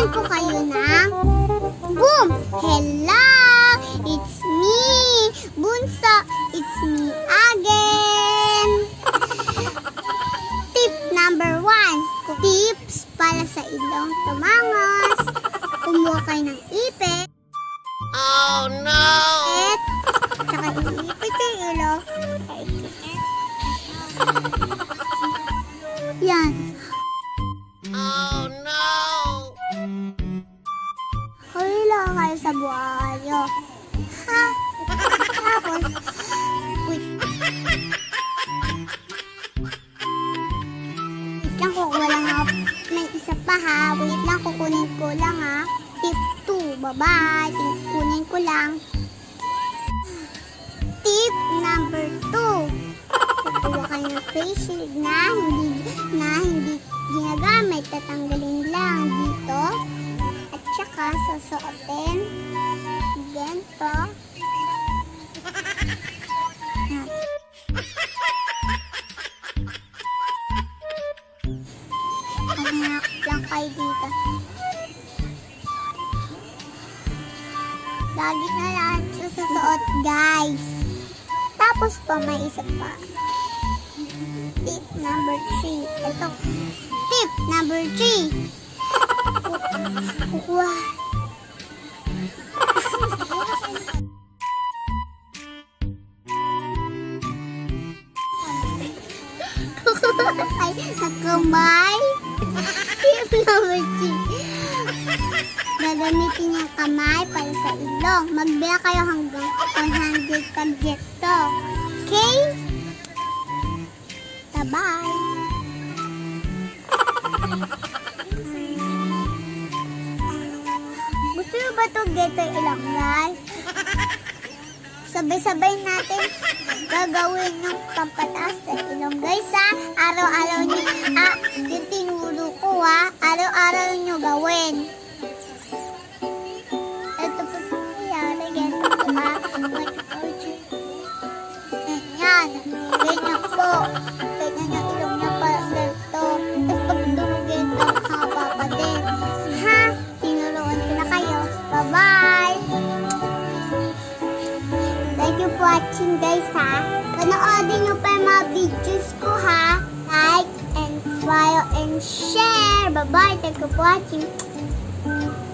Turuan ko kayo ng boom! Hello! It's me! Bunso! It's me again! Tip number 1. Tips para sa ilong tumangos. Kumuha kayo ng ipit. Oh no! Tsaka iipit yung ilong. Yan. Oh no! Huli lang kayo sa buhay nyo. Ha? Tapos, wait lang, kukuha lang ako. May isa pa ha. Wait lang, kukunin ko lang ha. Tip 2. Bye-bye. Kukunin ko lang. Tip number 2. Kukuha kayo ng face shield na hindi ginagamit. Tatanggalin lang dito. At saka susuotin ganito. Pangak lang kayo dito. Lagi na lang susuot, guys. Tapos pa may isa pa. Tip number 3. Ito. Tip number 3. Kukuha. Ay, nakamay. Tip number 3. Gagamitin yung kamay para sa ilong. Magbiya kayo hanggang 100 pagyeto. Okay? Bye! Gusto nyo ba ito geto ilang guys? Sabay-sabay natin gagawin yung pampataas sa ilong guys ha. Araw-araw nyo, yung tinuro ko ha. Araw-araw nyo gawin. Ito po nangyari, geto po ha. Ganyan. Ganyan po. Ganyan yung ilong niya parang ganito. Tapos pag dumugin ito, haba din. Ha? Tinuruan ko na kayo. Bye-bye! Thank you for watching guys ha. Panoodin nyo pa yung mga videos ko ha. Like and follow and share. Bye-bye! Thank you for watching.